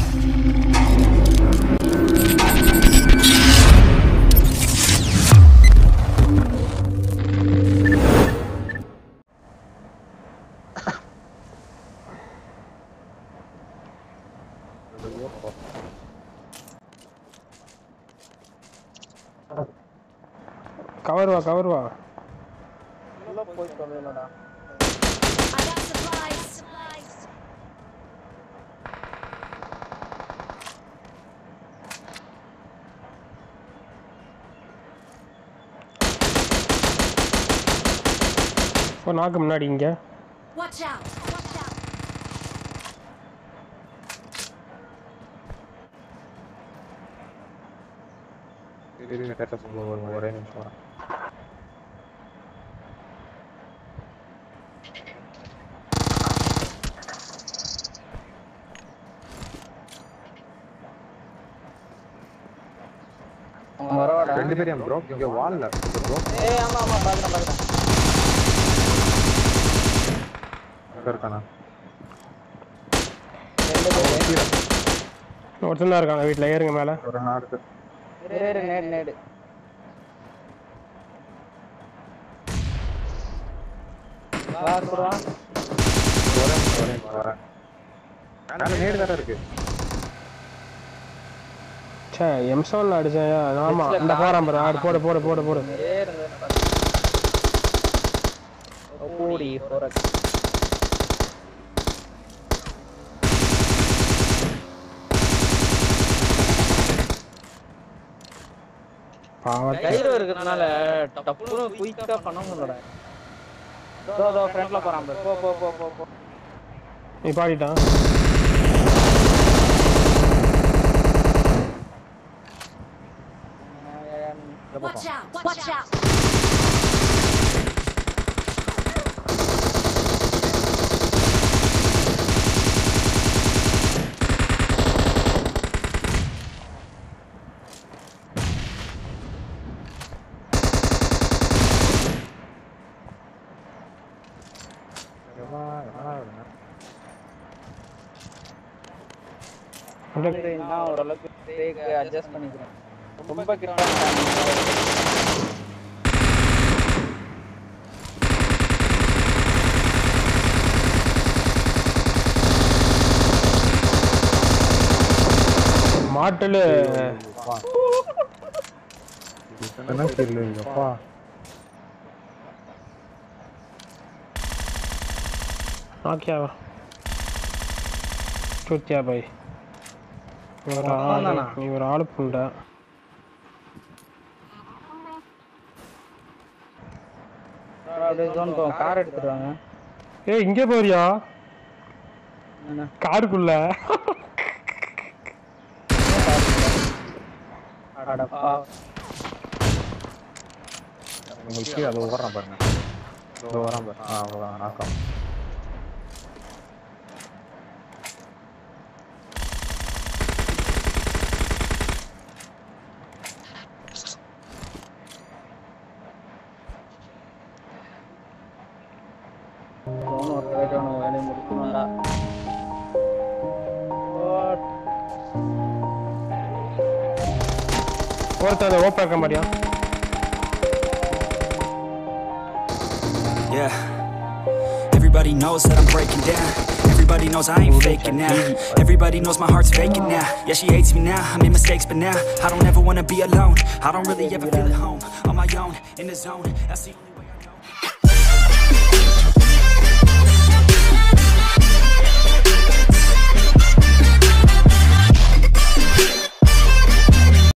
Cover வா உள்ள போய் சொல்லலடா ஓ நாக்கு முன்னாடி இங்க Watch out. இருங்க டேட்டா சொல்லுங்க ஒரே நிமிஷம் வரேன் வரவாடா ரெண்டு பேரும் ப்ரோ இங்க வால்ல ப்ரோ ஏய் ஆமா பாக்குறேன் இருக்கானா ரெண்டு பேரும் ஒருத்தன் தான் இருக்காங்க வீட்ல ஏறுங்க மேல ஒரு நாடு இரு நேடு லாஸ்ட் போடுவா வரேன் நான் நேடு வேற இருக்கு ச்சே M7 அடிச்சேன் ஆமா இந்த போறான் பாரு ஆடு போடு ஓடி போற கைரோ இருக்கறனால டப்புனு குயிக்கா பண்ண முடியலடா தோ ஃப்ரண்ட்ல போறான் போ நீ பாடிட்டான் Watch out. நான் ஓரளவுக்கு பிரேக் அட்ஜஸ்ட் பண்ணிக்கிறேன் ரொம்ப கிட்ட மாட்டல என்ன தெரியலப்பா क्या चुत्या भाई ஒரு ஆளு புண்டா கார் எடுத்துட்டு வாங்க ஏய் இங்க போறியா காருக்குள்ள அடப்பா உங்களுக்கு அது வரான் பாருங்க இதோ வரான் பாரு அவ்வளவுதான் நாக்கம் வேலை முடிக்கணும்டா ஒருத்தர் ஓப்பன் இருக்க மாதிரியா Yeah, everybody knows that I'm breaking down. Everybody knows I ain't faking now. Everybody knows my heart's faking now. Yeah, she hates me now, I made mistakes but now I don't ever wanna be alone. I don't really ever feel at home on my own, in the zone. That's the